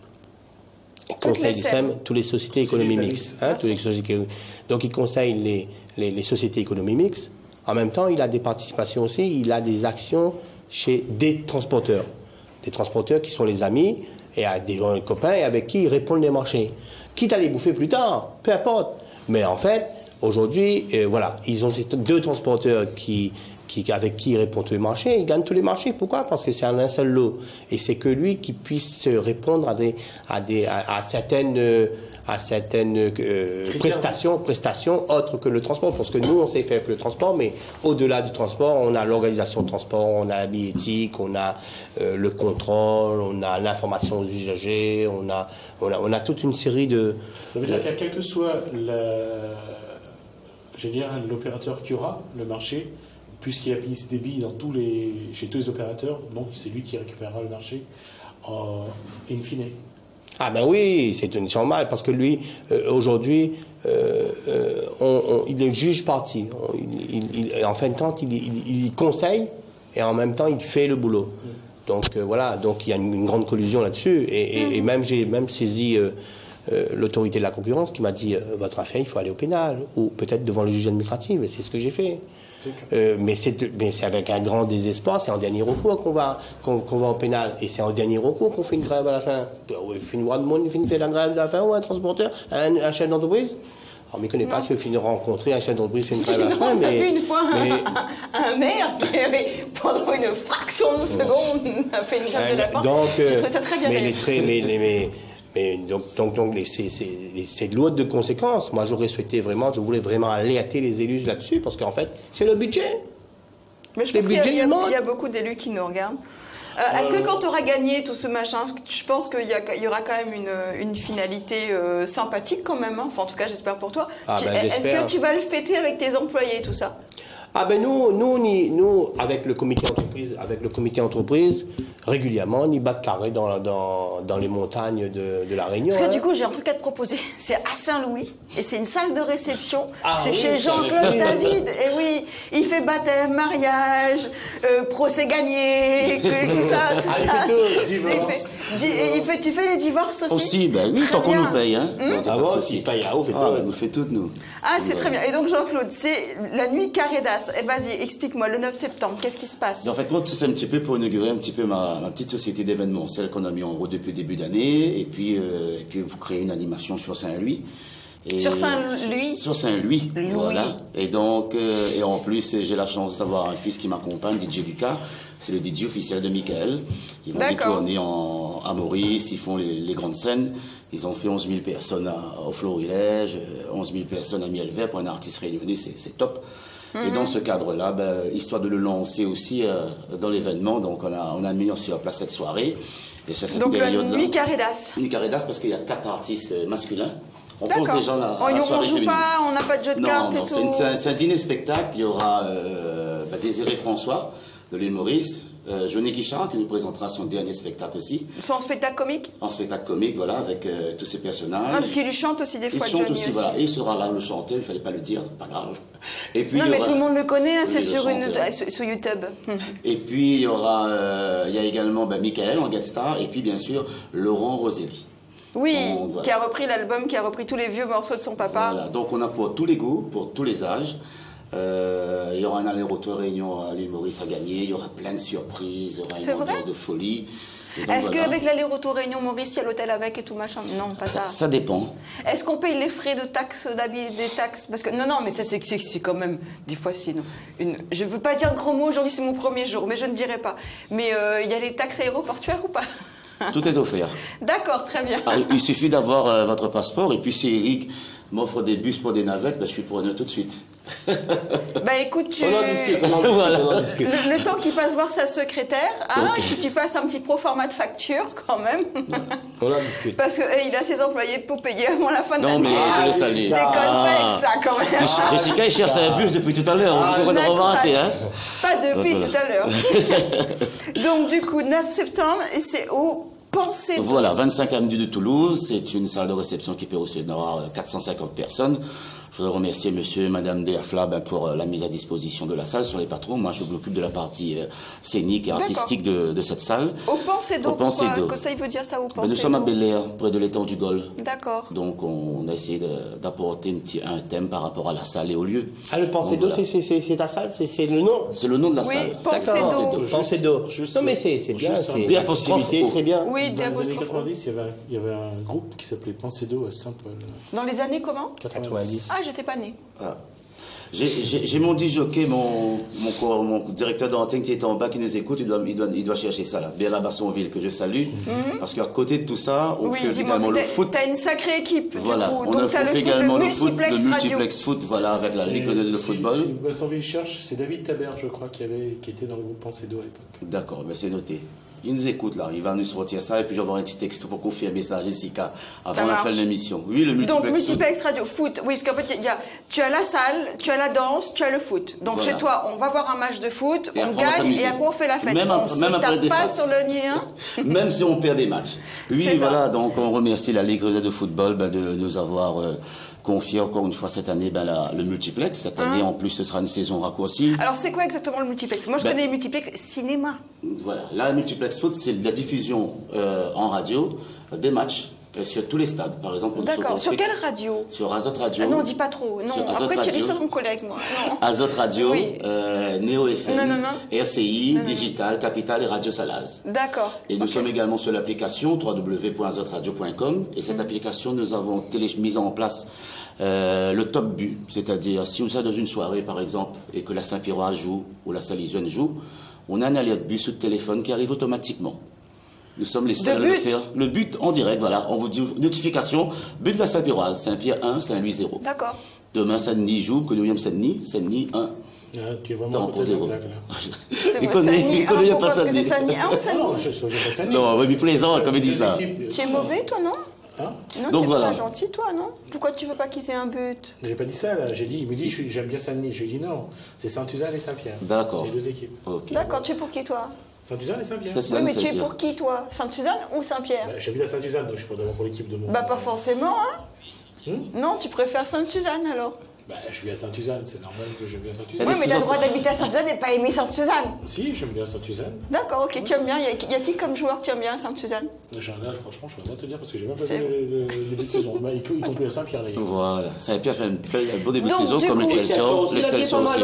Il Toutes conseille les les S E M. S E M, toutes les sociétés économiques Sociétés mixtes. mixtes. Hein, toutes les sociétés- donc il conseille les, les, les sociétés économiques mixtes. En même temps, il a des participations aussi, il a des actions chez des transporteurs. Des transporteurs qui sont les amis et à des gens, les copains et avec qui ils répondent les marchés. Quitte à les bouffer plus tard, peu importe. Mais en fait, aujourd'hui, euh, voilà, ils ont ces deux transporteurs qui, qui, avec qui ils répondent tous les marchés, ils gagnent tous les marchés. Pourquoi? Parce que c'est un seul lot. Et c'est que lui qui puisse répondre à, des, à, des, à, à certaines, euh, à certaines euh, prestations, prestations autres que le transport. Parce que nous, on sait faire que le transport, mais au-delà du transport, on a l'organisation de transport, on a la billettique, on a euh, le contrôle, on a l'information aux usagers, on a, on a, on a toute une série de... Ça veut dire qu'à quel que soit la... j'ai dit, l'opérateur qui aura le marché, puisqu'il a payé des billes dans tous les, chez tous les opérateurs, donc c'est lui qui récupérera le marché euh, in fine. Ah ben oui, c'est une normal parce que lui, euh, aujourd'hui, euh, euh, on, on, il est juge parti. On, il, il, en fin de compte, il, il, il conseille et en même temps, il fait le boulot. Mm. Donc euh, voilà, donc il y a une, une grande collusion là-dessus. Et, et, mm. et même j'ai même saisi euh, euh, l'autorité de la concurrence qui m'a dit euh, votre affaire, il faut aller au pénal ou peut-être devant le juge administratif. Et c'est ce que j'ai fait. Euh, mais c'est avec un grand désespoir, c'est en dernier recours qu'on va, qu'on qu'on va au pénal. Et c'est en dernier recours qu'on fait une grève à la fin. On fait une on fait la grève à la fin ou un transporteur, un, un chef d'entreprise. Alors, on ne me connaît pas, je finis de rencontrer un chef d'entreprise fait une grève à la fin. On a mais, vu une fois mais, un, un maire qui avait, pendant une fraction de seconde, a fait une grève de la faim. J'ai trouvé ça très bien. Mais, les traits, mais, mais, mais, mais donc, donc, donc c'est lourd de conséquences. Moi, j'aurais souhaité vraiment, je voulais vraiment alerter les élus là-dessus, parce qu'en fait, c'est le budget. Mais je pense qu'il y, y, y a beaucoup d'élus qui nous regardent. Euh, Est-ce que quand tu auras gagné tout ce machin, je pense qu'il y, y aura quand même une, une finalité euh, sympathique quand même, hein. Enfin, en tout cas, j'espère pour toi. Ah, ben, Est-ce que tu vas le fêter avec tes employés, tout ça? Ah ben nous, nous, nous, nous, avec le comité entreprise, avec le comité entreprise, régulièrement, on y bat carré dans, dans, dans les montagnes de, de la Réunion. Parce que hein. du coup, j'ai un truc à te proposer. C'est à Saint-Louis et c'est une salle de réception. Ah, c'est oui, chez Jean-Claude David. Et oui, il fait baptême, mariage, euh, procès gagné, tout ça, tout ah, ça. Il fait tout, divorce. Il fait, il fait, tu fais les divorces aussi? Aussi, ben oui, tant qu'on nous paye. Hein. Hum? Ah bon, si paye, ah, on fait ah, tout. ben, nous fait toutes, nous. Ah, c'est très bien. Et donc, Jean-Claude, c'est la nuit carré d'as. Et vas-y, explique-moi, le neuf septembre, qu'est-ce qui se passe? En fait, moi, c'est un petit peu pour inaugurer un petit peu ma, ma petite société d'événements, celle qu'on a mis en route depuis le début d'année, et puis, euh, et puis vous créez une animation sur Saint-Louis. Sur Saint-Louis? Sur Saint-Louis, voilà. Et donc, euh, et en plus, j'ai la chance d'avoir un fils qui m'accompagne, D J Lucas. C'est le D J officiel de Michael. Ils vont tourner en, à Maurice, ils font les, les grandes scènes. Ils ont fait onze mille personnes à, au Florilège, onze mille personnes à Mielvert pour un artiste réunionnais, c'est top. Mm-hmm. Et dans ce cadre-là, ben, histoire de le lancer aussi euh, dans l'événement, donc on a, on a mis sur place cette soirée. Et sur cette donc la nuit carré d'as. Nuit carré d'as parce qu'il y a quatre artistes masculins. On pose déjà la, on, la soirée on joue pas, on n'a pas de jeu de non, cartes non, et tout. C'est un, un dîner-spectacle. Il y aura euh, bah, Désiré François de l'île Maurice, euh, Johnny Guichard qui nous présentera son dernier spectacle aussi. Son spectacle comique? En spectacle comique, voilà, avec euh, tous ses personnages. Ah, parce qu'il lui chante aussi des fois. Il chante Johnny aussi, aussi, voilà. Et il sera là le chanter, il ne fallait pas le dire, pas grave. Et puis, non, mais aura... tout le monde le connaît, hein, c'est sur, une... sur YouTube. Et puis il y aura, euh, il y a également bah, Michael en guest star, et puis bien sûr Laurent Roselli. Oui, donc, voilà. Qui a repris l'album, qui a repris tous les vieux morceaux de son papa. Voilà, donc on a pour tous les goûts, pour tous les âges. Euh, il y aura un aller-retour réunion à l'île Maurice à gagner, il y aura plein de surprises, il y aura une ambiance de folie. Est-ce voilà. qu'avec l'aller-retour réunion Maurice, il y a l'hôtel avec et tout machin? Non, pas ça. Ça, ça dépend. Est-ce qu'on paye les frais de taxes, d'habits, des taxes? Parce que non, non, mais c'est quand même des fois sinon. Une, je veux pas dire gros mots, aujourd'hui c'est mon premier jour, mais je ne dirai pas. Mais euh, il y a les taxes aéroportuaires ou pas? Tout est offert. D'accord, très bien. Alors, il suffit d'avoir euh, votre passeport, et puis si Eric m'offre des bus pour des navettes, ben, je suis preneur tout de suite. Bah écoute, tu... On en discute, on en, voilà. on en discute. Le, le temps qu'il passe voir sa secrétaire, hein, et que tu fasses un petit pro format de facture quand même. On en discute. Parce qu'il a ses employés pour payer avant la fin de l'année. Non, mais ah, je le salue. Déconne ah. pas avec ça quand même. Ah. Jessica, il cherche un bus depuis tout à l'heure. Ah, on a remarqué, hein. Pas depuis voilà. tout à l'heure. Donc du coup, neuf septembre, et c'est au... Pensez voilà, vingt-cinq avenue de Toulouse, c'est une salle de réception qui peut recevoir quatre cent cinquante personnes. Je voudrais remercier monsieur et madame Déafla ben, pour la mise à disposition de la salle sur les patrons. Moi, je m'occupe de la partie euh, scénique et artistique de, de cette salle. Au Pensez d'eau, pourquoi ça, il veut dire ça, au Pensez ben, Nous sommes à Bel Air, près de l'étang du Gol. D'accord. Donc, on, on a essayé d'apporter un, un thème par rapport à la salle et au lieu. Ah, le Pensez d'eau, voilà. c'est ta salle, c'est le nom? C'est le nom de la oui, salle. Pensez d'eau. Pensez d'eau. Non, mais c'est bien, c'est des apostrophes. Très bien. Oui, dans les années quatre-vingt-dix, il y, avait un, il y avait un groupe qui s'appelait Pensez d'eau à Saint-Paul. Dans les années comment? quatre-vingt-dix. Ah, j'étais pas née. Ah. J'ai mon disjockey, mon, mon, mon directeur d'antenne qui est en bas, qui nous écoute, il doit, il doit, il doit chercher ça là. Bien à Bassonville, que je salue. Mm-hmm. Parce qu'à côté de tout ça, on oui, fait également le foot. T'as une sacrée équipe. Voilà, du coup. on Donc, a fait le également foot, le, le foot, multiplex, le multiplex foot, voilà, avec la Ligue de football. Si, si Bassonville cherche, c'est David Tabert, je crois, qui, avait, qui était dans le groupe Pensez d'eau à l'époque. D'accord, mais c'est noté. Il nous écoute là, il va nous sortir ça et puis j'envoie un petit texte pour confirmer ça à Jessica avant la fin de l'émission. Oui, le multiplex. Donc multiplex radio, foot, oui, parce qu'en fait, il y a, tu as la salle, tu as la danse, tu as le foot. Donc voilà. Chez toi, on va voir un match de foot, et on gagne et après on fait la fête. Même on après, ne même se tape pas phases. sur le nid. Hein. Même si on perd des matchs. Oui, voilà, donc on remercie la Ligue de football ben, de nous avoir euh, confié encore une fois cette année ben, la, le multiplex. Cette année, hein. En plus, ce sera une saison raccourcie. Alors c'est quoi exactement le multiplex? Moi, je ben, connais le multiplex cinéma. Voilà, la multiplex foot, c'est la diffusion euh, en radio euh, des matchs euh, sur tous les stades, par exemple. D'accord, sur quelle radio? Sur Azot Radio. Ah non, dis pas trop. Non, après tu dis ça ton collègue, moi. Non. Azot Radio, oui. euh, Néo F M, non, non, non. R C I, non, non. Digital, Capital et Radio Salaz. D'accord. Et nous okay. sommes également sur l'application w w w point azot radio point com et cette mmh. application, nous avons mis en place Euh, le top but, c'est-à-dire si vous êtes dans une soirée par exemple et que la Saint-Pierrois joue ou la Salisienne joue, on a un alerte but sur le téléphone qui arrive automatiquement. Nous sommes les seuls à le faire. Le but en direct, voilà, on vous dit notification, but de la Saint-Pierroise, Saint-Pierre un, Saint-Louis zéro. D'accord. Demain Saint-Denis joue, que nous sommes Saint-Denis, Saint-Denis un. Ah, tu es vraiment pour zéro. C'est vrai, Saint-Denis un, pourquoi parce que c'est Saint-Denis un ou Saint-Denis? Non, je ne pas Saint-Denis. Non, mais plaisant, comme il dit ça. Tu es mauvais, toi, non? Hein? Non, donc tu voilà. Pas gentil, toi, non? Pourquoi tu veux pas qu'ils aient un but? J'ai pas dit ça, là. J'ai dit, il me dit, j'aime bien Saint-Denis. Je lui ai dit non, c'est Saint-Uzanne et Saint-Pierre. D'accord. C'est deux équipes. Okay. D'accord, tu es pour qui, toi? Saint-Uzanne et Saint-Pierre. Oui, mais tu es pour qui, toi? Saint-Uzanne ou Saint-Pierre? Bah, j'habite à Saint-Uzanne, donc je suis pas d'abord pour l'équipe de mon. Bah, pas forcément, hein? Hmm? Non, tu préfères Sainte-Suzanne, alors? Bah, je vis à Saint-Uzanne, c'est normal que j'aime bien Saint-Uzanne. Oui, mais tu as le droit d'habiter à Saint-Suzanne et pas aimer Sainte-Suzanne. Si, j'aime bien Saint-Uzanne. D'accord, ok, tu aimes bien. Il y, y a qui comme joueur que tu aimes bien à Sainte-Suzanne? Là, franchement, je ne peux pas te dire parce que j'ai même pas vu le, le, le début de saison. Bah, y, y compris à Saint-Pierre, d'ailleurs. Voilà, Saint-Pierre fait un beau début Donc, de saison comme l'Excelsior. L'Excelsior aussi,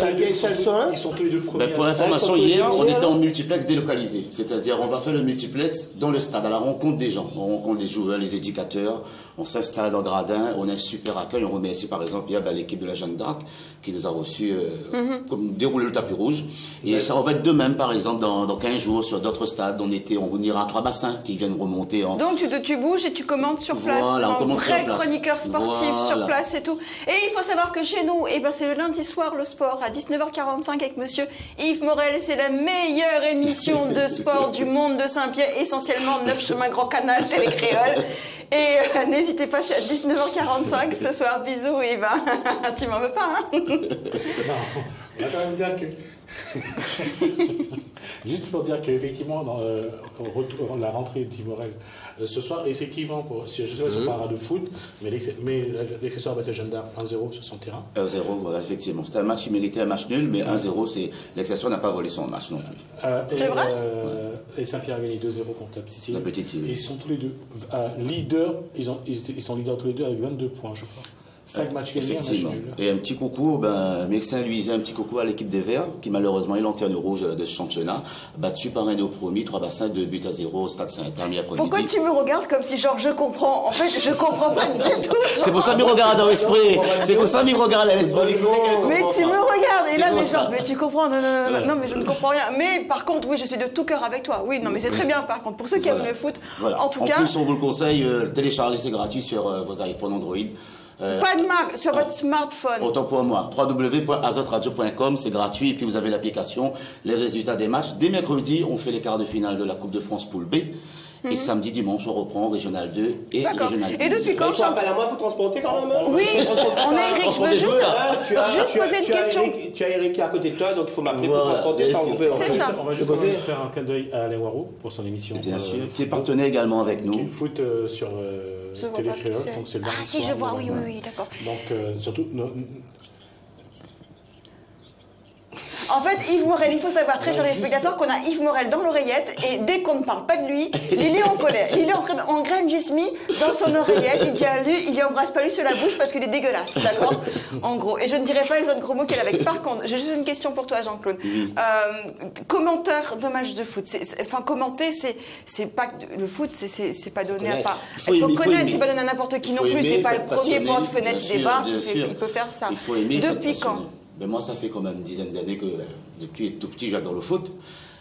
ouais. Ils sont tous les deux premiers. Pour information, hier, on était en multiplex délocalisé. C'est-à-dire, on va faire le multiplex dans le stade, à la rencontre des gens. On rencontre les joueurs, les éducateurs. On s'installe dans le gradin, on a un super accueil. On remercie par exemple hier, ben, l'équipe de la Jeanne d'Arc qui nous a reçus euh, mm-hmm. comme dérouler le tapis rouge. Et ouais. Ça va être de même par exemple dans, dans quinze jours sur d'autres stades. On, était, on ira à trois bassins qui viennent remonter. En... Donc tu, te, tu bouges et tu commentes sur place. Voilà, on commente vrai sur place. Chroniqueur sportif voilà. Sur place et tout. Et il faut savoir que chez nous, eh ben, c'est le lundi soir le sport à dix-neuf heures quarante-cinq avec monsieur Yves Morel. C'est la meilleure émission de sport du monde de Saint-Pierre, essentiellement neuf chemin Grand Canal, Télé Créole. Et euh, n'hésitez pas, c'est à dix-neuf heures quarante-cinq ce soir. Bisous Yves. Tu m'en veux pas, hein? Non, on va quand même dire que... Juste pour dire qu'effectivement, dans euh, la rentrée d'Yves Morel, euh, ce soir, effectivement, pour, je ne sais pas si on parlera de foot, mais l'Excelsior a battu Jeanne d'Arc un zéro sur son terrain. un zéro, voilà, effectivement. C'était un match qui méritait un match nul, mais un zéro, l'Excelsior n'a pas volé son match non plus. Euh, C'est vrai euh, Et Saint-Pierre a gagné deux zéro contre la Petite Île. La Petite Île. Ils sont tous les deux euh, leaders, ils, ont, ils, ils sont leaders tous les deux avec vingt-deux points, je crois. cinq matchs gagnés, un match nul. Et un petit coucou, ben, Saint-Louis, un petit coucou à l'équipe des Verts, qui malheureusement est lanterne rouge de ce championnat, battu par un néo-promis, trois bassins, deux buts à zéro au stade Saint-Termier après-midi. Pourquoi tu me regardes comme si genre je comprends? En fait, je comprends pas du tout. C'est pour ça qu'il me regarde dans l'esprit. C'est pour ça qu'il me regarde à l'esprit. Mais tu me regardes, et là, mais genre, mais tu comprends, non, non, non, non, mais je ne comprends rien. Mais par contre, oui, je suis de tout cœur avec toi. Oui, non, mais c'est très bien, par contre, pour ceux qui aiment le foot, en tout cas. En plus, on vous le conseille, euh, télécharger, c'est gratuit sur euh, vos iPhones Android. Euh, pas de marque sur votre smartphone. Autant pour moi. w w w point azot radio point com, c'est gratuit. Et puis vous avez l'application, les résultats des matchs. Dès mercredi, on fait les quarts de finale de la Coupe de France Poule B. Mm-hmm. Et samedi, dimanche, on reprend Régional deux et Régional deux. Et depuis quand tu appelles à moi pour transporter quand même? Oui, on est Eric, je veux juste, tu as, juste tu as, poser une tu as question. Eric, tu as Eric qui est à côté de toi, donc il faut m'appeler voilà. pour transporter ça. On, peut, c'est on, ça. on va juste faire un clin d'œil à Alain Warou pour son émission. Bien euh, sûr, qui est partenaire également avec nous. Qui foot euh, sur euh, Télé Créole, donc c'est le Ah si, je vois, oui, oui, oui, d'accord. Donc euh, surtout... No, En fait, Yves Morel, il faut savoir, très chers téléspectateurs, qu'on a Yves Morel dans l'oreillette et dès qu'on ne parle pas de lui, il est en colère. Il est en train d'engrainer Jismi dans son oreillette. Il dit à lui, il lui embrasse pas lui sur la bouche parce qu'il est dégueulasse, d'accord? En gros. Et je ne dirai pas les autres gros mots qu'elle a avec. Par contre, j'ai juste une question pour toi, Jean-Claude. Euh, commenteur de match de foot. Enfin, commenter, c'est pas le foot, c'est pas donné à part. Il faut, il faut connaître, c'est pas donné à n'importe qui non plus. C'est pas le premier porte-fenêtre des bars. Il peut faire ça. Il faut aimer. Depuis quand? Ben moi, ça fait quand même une dizaine d'années que, depuis tout petit, j'adore le foot.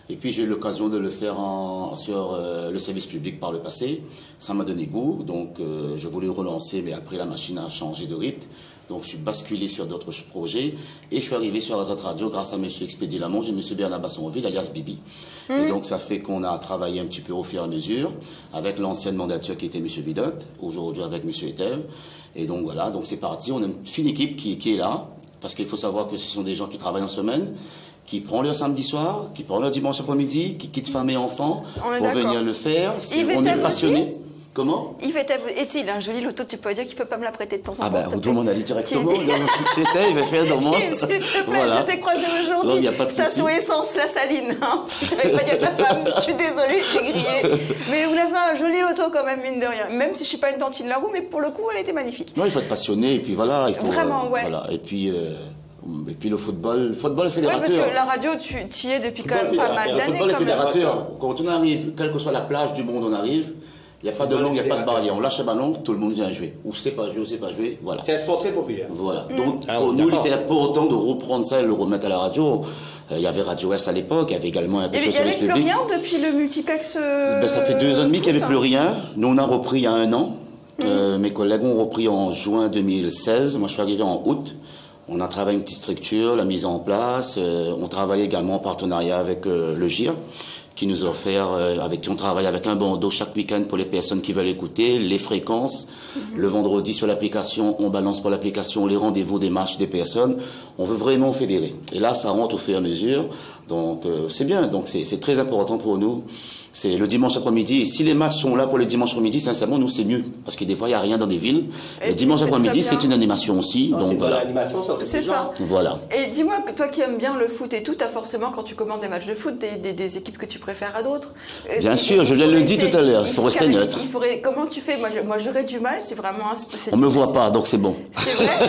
Et puis j'ai eu l'occasion de le faire en, sur euh, le service public par le passé. Ça m'a donné goût, donc euh, je voulais relancer, mais après la machine a changé de rythme. Donc je suis basculé sur d'autres projets et je suis arrivé sur Azat Radio grâce à M. Expédie Lamonge et M. Bernard Bassonville, alias Bibi. Mmh. Et donc ça fait qu'on a travaillé un petit peu au fur et à mesure avec l'ancienne mandature qui était M. Vidot, aujourd'hui avec M. Etel. Et donc voilà, donc c'est parti, on a une fine équipe qui, qui est là, parce qu'il faut savoir que ce sont des gens qui travaillent en semaine, qui prennent leur samedi soir, qui prennent leur dimanche après-midi, qui quittent femme et enfants pour venir le faire. Est, on est passionnés. Comment Yves est-il un joli loto? Tu peux dire qu'il peut pas me la prêter de temps en temps? Ah ben, vous demandez directement. C'était, il va faire dormant. S'il te plaît, voilà. Je t'ai croisé aujourd'hui. Ça sous essence, la saline. Hein. Si tu n'avais pas dit à ta femme, je suis désolée, je t'ai grillé. Mais vous l'avez fait un joli loto quand même, mine de rien. Même si je suis pas une tantine Larue, mais pour le coup, elle était magnifique. Non, il faut être passionné, et puis voilà. Il faut, Vraiment, euh, ouais. Voilà. Et puis... Euh, Et puis le football, le football fédérateur. Oui, parce que la radio, tu y es depuis quand même pas mal d'années. Le football fédérateur, quand on arrive, quelle que soit la plage du monde, on arrive, il n'y a pas de langue, il n'y a pas de barrière. On lâche un ballon, tout le monde vient jouer. Ou c'est pas jouer, ou c'est pas jouer, voilà. C'est un sport très populaire. Voilà. Mm. Donc, ah, pour nous, il était important de reprendre ça et le remettre à la radio. Euh, il y avait Radio Ouest à l'époque, il y avait également un peu de service public. Il n'y avait plus rien depuis le multiplex euh, ben, ça fait deux ans et demi qu'il n'y avait plus rien. Nous, on a repris il y a un an. Mm. Euh, mes collègues ont repris en juin deux mille seize. Moi, je suis arrivé en août. On a travaillé une petite structure, la mise en place. Euh, on travaille également en partenariat avec euh, le G I R, qui nous a offert, euh, avec qui on travaille avec un bandeau chaque week-end pour les personnes qui veulent écouter, les fréquences. Mm-hmm. Le vendredi sur l'application, on balance pour l'application les rendez-vous des matchs des personnes. On veut vraiment fédérer. Et là, ça rentre au fur et à mesure. Donc, euh, c'est bien. Donc, c'est très important pour nous. C'est le dimanche après-midi. Et si les matchs sont là pour les dimanches après-midi, sincèrement, nous, c'est mieux. Parce que des fois, il n'y a rien dans des villes. Et le dimanche après-midi, c'est une animation aussi. Non, donc, voilà. C'est ça. Voilà. Et dis-moi, toi qui aimes bien le foot et tout, tu as forcément, quand tu commandes des matchs de foot, des, des, des équipes que tu préfères à d'autres. Bien il, sûr, il je viens de le dire tout à l'heure. Il faut rester neutre. Il faudrait, comment tu fais? Moi, moi j'aurais du mal. C'est vraiment un. On me voit pas, donc c'est bon. C'est vrai.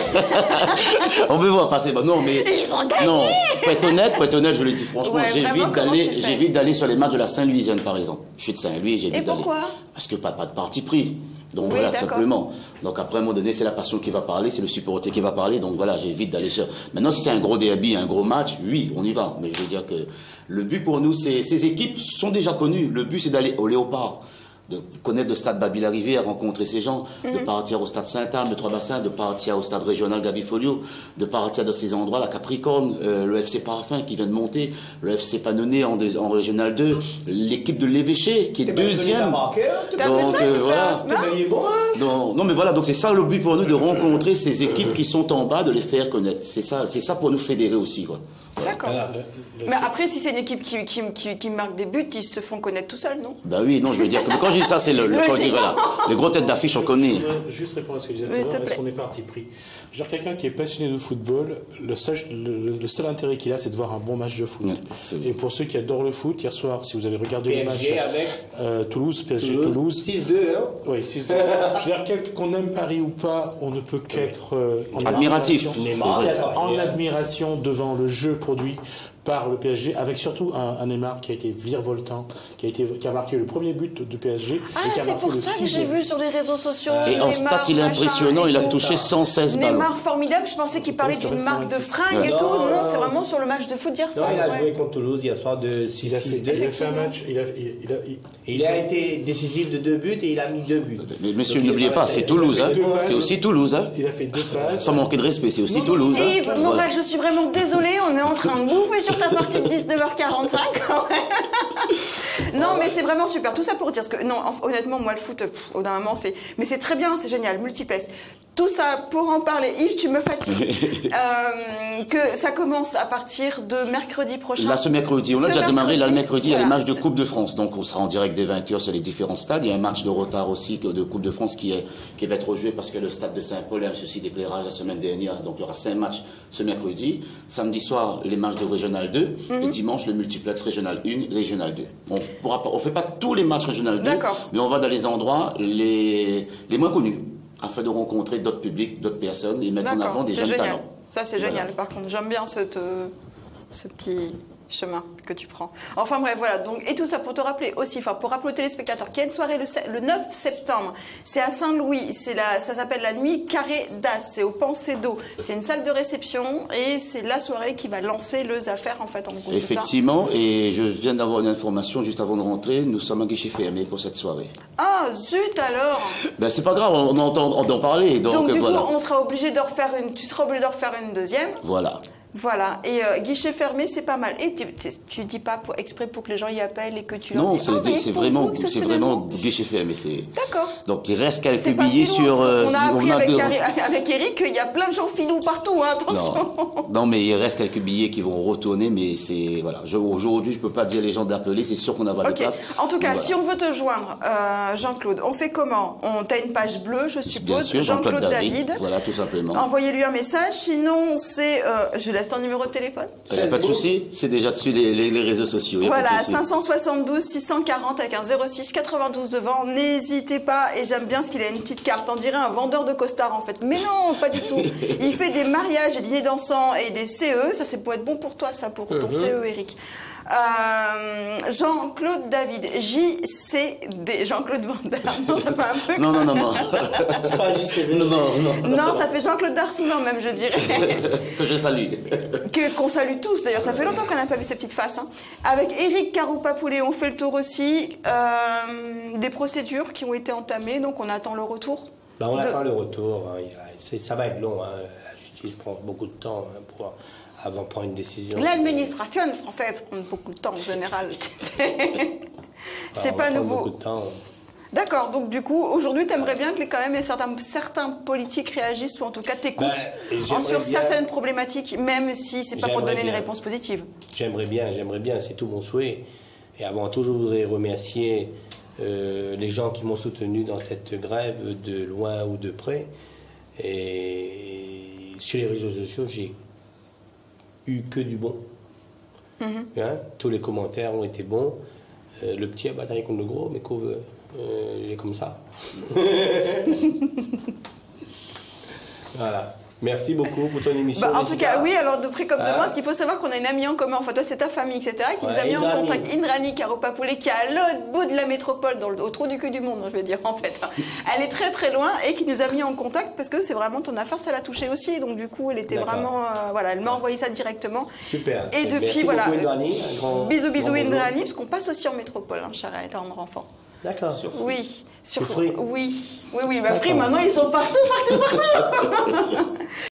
On me voit pas, c'est bon. Non, mais. Ils ont gagné. Non, pour être honnête, pour être honnête, je le dis franchement, ouais, j'évite d'aller, j'évite d'aller sur les matchs de la Saint-Louisienne, par exemple. Je suis de Saint-Louis, j'évite d'aller. Et pourquoi? Parce que pas, pas de parti pris. Donc oui, voilà, tout simplement. Donc après, à un moment donné, c'est la passion qui va parler, c'est le supporter qui va parler. Donc voilà, j'évite d'aller sur. Maintenant, si c'est un gros derby, un gros match, oui, on y va. Mais je veux dire que le but pour nous, c'est ces équipes sont déjà connues. Le but, c'est d'aller au Léopard, de connaître le stade Baby-la-Rivière, rencontrer ces gens, mm-hmm. de partir au stade Saint-Anne de Trois-Bassins, de partir au stade régional Gabi-Folio, de partir de ces endroits, la Capricorne, euh, le F C Parfum qui vient de monter, le F C Panonnet en, en régional deux, l'équipe de l'Évêché qui est deuxième. Donc, euh, voilà. Donc, non mais voilà, donc c'est ça le but pour nous, de rencontrer ces équipes qui sont en bas, de les faire connaître. C'est ça, c'est ça pour nous fédérer aussi, quoi. D'accord. Mais après, si c'est une équipe qui, qui, qui, qui marque des buts, ils se font connaître tout seuls, non? Ben oui, non, je veux dire que quand je dis ça, c'est le, le, quand je dis, voilà, les gros têtes d'affiche, on connaît. Je juste répondre à ce que disait tout à l'heure, est-ce qu'on est parti pris? Je veux dire, quelqu'un qui est passionné de football, le seul, le, le seul intérêt qu'il a, c'est de voir un bon match de foot. Oui, et pour ceux qui adorent le foot, hier soir, si vous avez regardé P S G le match avec euh, Toulouse, P S G Toulouse, Toulouse six deux, hein? Oui, six deux. Je veux dire, quel qu'on aime Paris ou pas, on ne peut qu'être euh, en admiratif, admiration, en admiration devant le jeu produit par le P S G, avec surtout un, un Neymar qui a été virevoltant, qui a, été, qui a marqué le premier but du P S G. Ah, c'est pour ça que j'ai vu sur les réseaux sociaux. Et en stat, il est impressionnant, il a touché cent seize ballons. Neymar formidable, je pensais qu'il parlait d'une marque de fringues et tout. Non, c'est vraiment sur le match de foot d'hier soir. Non, il a joué contre Toulouse hier soir de six six deux. Il a fait un match, il a, il, il a, il, il a été décisif de deux buts et il a mis deux buts. Mais monsieur, n'oubliez pas, c'est Toulouse, hein. C'est aussi Toulouse, hein. Il a fait deux passes. Sans manquer de respect, c'est aussi Toulouse. Et Yves, Morel, je suis vraiment désolée, on est en train de bouffer sur ta partie de dix-neuf heures quarante-cinq. Non, mais c'est vraiment super. Tout ça pour dire que, non, honnêtement, moi, le foot, pff, au d'un moment, c'est, mais c'est très bien, c'est génial, multiplex. Tout ça pour en parler. Yves, tu me fatigues. euh, que ça commence à partir de mercredi prochain. Là, ce mercredi, on a déjà démarré, là, le mercredi, voilà. Il y a les matchs de Coupe de France. Donc, on sera en direct dès vingt heures sur les différents stades. Il y a un match de retard aussi de Coupe de France qui est, qui va être rejoué parce que le stade de Saint-Paul a un souci d'éclairage la semaine dernière. Donc, il y aura cinq matchs ce mercredi. Samedi soir, les matchs de Régional deux. Mm-hmm. Et dimanche, le multiplex Régional un, Régional deux. On pourra pas, on fait pas tous les matchs Régional deux. Mais on va dans les endroits les, les moins connus, afin de rencontrer d'autres publics, d'autres personnes et mettre en avant des jeunes talents. Ça, c'est génial. Voilà. Par contre, j'aime bien cette, euh, ce petit... chemin que tu prends. Enfin bref, voilà. Donc, et tout ça pour te rappeler aussi, enfin pour rappeler aux téléspectateurs qu'il y a une soirée le, le neuf septembre. C'est à Saint-Louis. C'est la, ça s'appelle la Nuit Carré d'As. C'est au Pensée d'eau. C'est une salle de réception et c'est la soirée qui va lancer les affaires en fait en gros. Effectivement. Et je viens d'avoir une information juste avant de rentrer. Nous sommes à guichet fermé pour cette soirée. Ah zut alors. Ben c'est pas grave. On entend en parler. Donc, donc du voilà. coup, on sera obligé de refaire une. Tu seras obligé de refaire une deuxième. Voilà. Voilà, et euh, guichet fermé, c'est pas mal. Et tu, tu, tu dis pas pour, exprès pour que les gens y appellent et que tu leur non, dis... Non, c'est c'est vraiment, c'est vraiment guichet fermé. D'accord. Donc il reste quelques billets sur... Euh, on a appris on a avec, de... avec Eric qu'il y a plein de gens filous partout, hein, attention. Non. non, mais il reste quelques billets qui vont retourner, mais c'est... Voilà, aujourd'hui, je peux pas dire les gens d'appeler, c'est sûr qu'on a pas de okay. place. En tout cas, voilà. si on veut te joindre, euh, Jean-Claude, on fait comment? On T'as une page bleue, je suppose, Jean-Claude Jean David, David. Voilà, tout simplement. Envoyez-lui un message, sinon c'est... Euh, je laisse ton numéro de téléphone. Il n'y a pas de souci, c'est déjà dessus les, les, les réseaux sociaux. Voilà, cinq cent soixante-douze six cent quarante avec un zéro six quatre-vingt-douze devant. N'hésitez pas, et j'aime bien ce qu'il a une petite carte. On dirait un vendeur de costard en fait. Mais non, pas du tout. Il fait des mariages, des dîners dansants et des C E. Ça, c'est pour être bon pour toi, ça, pour ton C E, Eric. Euh, Jean-Claude David, J C D, Jean-Claude Van Damme. Non, ça fait un peu. Non, non, non, non. C'est pas J C D. Non, non, non. Non, ça fait Jean-Claude Darsoulan même, je dirais. Que je salue. Que, qu'on salue tous, d'ailleurs. Ça fait longtemps qu'on n'a pas vu ces petites faces. Hein. Avec Eric Caroupa-Poulet, on fait le tour aussi. Euh, des procédures qui ont été entamées, donc on attend le retour. Ben, on de... attend le retour. Hein. Ça va être long. Hein. La justice prend beaucoup de temps hein, pour... avant de prendre une décision. L'administration française prend beaucoup de temps en général. C'est enfin, pas nouveau. Beaucoup de temps. D'accord, donc du coup, aujourd'hui, tu aimerais bien que quand même certains, certains politiques réagissent ou en tout cas t'écoutent ben, sur bien, certaines problématiques, même si c'est pas pour donner bien. Une réponse positive. J'aimerais bien, j'aimerais bien, c'est tout mon souhait. Et avant tout, je voudrais remercier euh, les gens qui m'ont soutenu dans cette grève de loin ou de près. Et sur les réseaux sociaux, j'ai eu que du bon. Mm-hmm. Hein? Tous les commentaires ont été bons. Euh, le petit a bataillé contre le gros, mais qu'on veut. Euh, il est comme ça. Voilà. Merci beaucoup pour ton émission. Bah, en tout cas, oui, alors de près comme de loin, parce qu'il faut savoir qu'on a une amie en commun, enfin toi c'est ta famille, et cetera, qui ouais, nous a mis Indrani. en contact, Indrani Caroupa-Poulet, qui est à l'autre bout de la métropole, dans le, au trou du cul du monde, je veux dire, en fait. Elle est très très loin et qui nous a mis en contact parce que c'est vraiment ton affaire, ça l'a touché aussi, donc du coup elle était vraiment, euh, voilà, elle m'a envoyé ça directement. Super. Et depuis, voilà, Indrani, un grand, bisous bisous grand Indrani, parce qu'on passe aussi en métropole, hein, cher et tendre enfant. D'accord. Oui. Sur Free. Oui, oui, oui, bah Free, maintenant ils sont partout, partout, partout.